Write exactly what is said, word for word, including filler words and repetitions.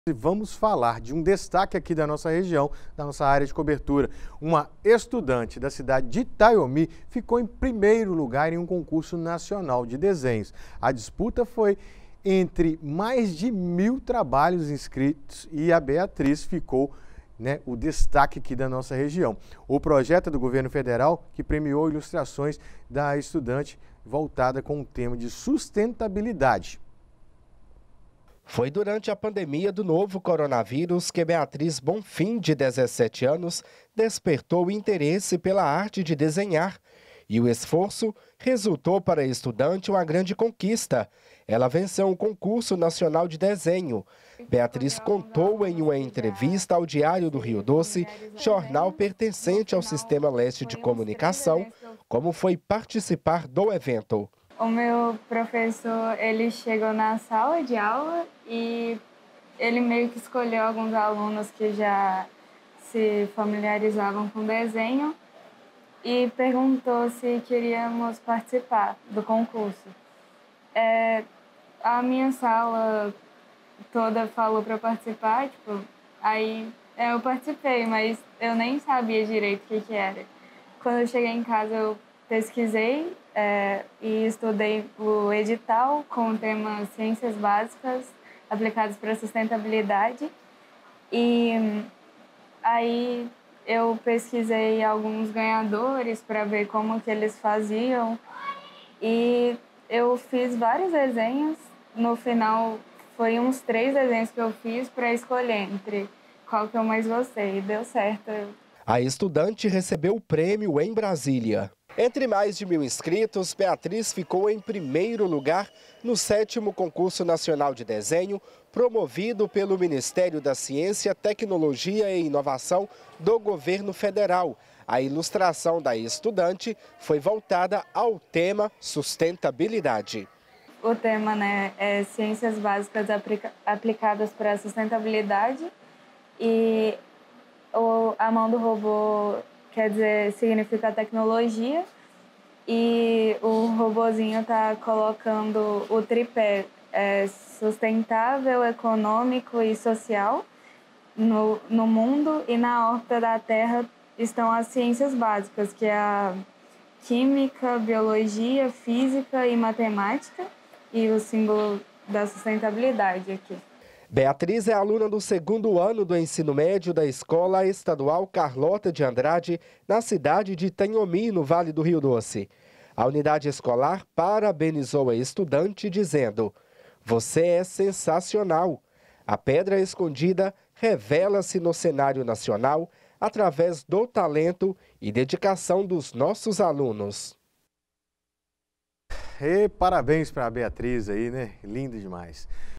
E vamos falar de um destaque aqui da nossa região, da nossa área de cobertura. Uma estudante da cidade de Itaiomi ficou em primeiro lugar em um concurso nacional de desenhos. A disputa foi entre mais de mil trabalhos inscritos e a Beatriz ficou, né, o destaque aqui da nossa região. O projeto é do governo federal que premiou ilustrações da estudante voltada com o tema de sustentabilidade. Foi durante a pandemia do novo coronavírus que Beatriz Bonfim, de dezessete anos, despertou o interesse pela arte de desenhar. E o esforço resultou para a estudante uma grande conquista. Ela venceu um concurso nacional de desenho. Beatriz contou em uma entrevista ao Diário do Rio Doce, jornal pertencente ao Sistema Leste de Comunicação, como foi participar do evento. O meu professor, ele chegou na sala de aula e ele meio que escolheu alguns alunos que já se familiarizavam com desenho e perguntou se queríamos participar do concurso. É, a minha sala toda falou para participar, tipo, aí eu participei, mas eu nem sabia direito o que, que era. Quando eu cheguei em casa, eu pesquisei é, e estudei o edital com o tema Ciências Básicas aplicadas para a sustentabilidade. E aí eu pesquisei alguns ganhadores para ver como que eles faziam. E eu fiz vários desenhos. No final, foi uns três desenhos que eu fiz para escolher entre qual que eu mais gostei. E deu certo. A estudante recebeu o prêmio em Brasília. Entre mais de mil inscritos, Beatriz ficou em primeiro lugar no sétimo concurso nacional de desenho, promovido pelo Ministério da Ciência, Tecnologia e Inovação do governo federal. A ilustração da estudante foi voltada ao tema sustentabilidade. O tema, né, é Ciências Básicas aplica- aplicadas para a sustentabilidade e o, a mão do robô quer dizer, significa tecnologia, e o robozinho está colocando o tripé é, sustentável, econômico e social no, no mundo, e na órbita da Terra estão as ciências básicas, que é a química, biologia, física e matemática, e o símbolo da sustentabilidade aqui. Beatriz é aluna do segundo ano do ensino médio da Escola Estadual Carlota de Andrade, na cidade de Itaiomi, no Vale do Rio Doce. A unidade escolar parabenizou a estudante, dizendo: "Você é sensacional. A pedra escondida revela-se no cenário nacional através do talento e dedicação dos nossos alunos." E parabéns para a Beatriz aí, né? Lindo demais.